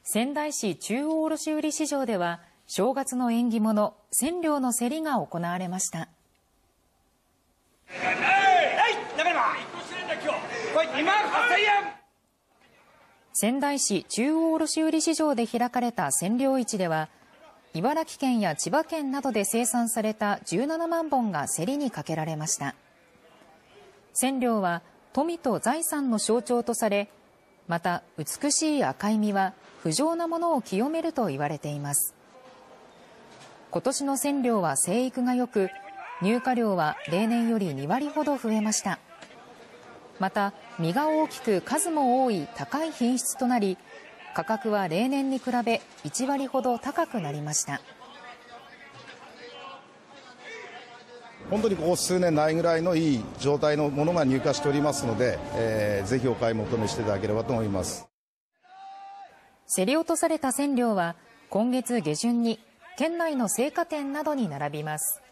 仙台市中央卸売市場では正月の縁起物千両の競りが行われました。仙台市中央卸売市場で開かれた千両市では、茨城県や千葉県などで生産された17万本が競りにかけられました。千両は富と財産の象徴とされ、また美しい赤い実は不浄なものを清めると言われています。今年の千両は生育が良く、入荷量は例年より2割ほど増えました。また実が大きく数も多い高い品質となり、価格は例年に比べ1割ほど高くなりました。 本当にここ数年ないぐらいのいい状態のものが入荷しておりますので、ぜひお買い求めしていただければと思います。 競り落とされた千両は今月下旬に県内の青果店などに並びます。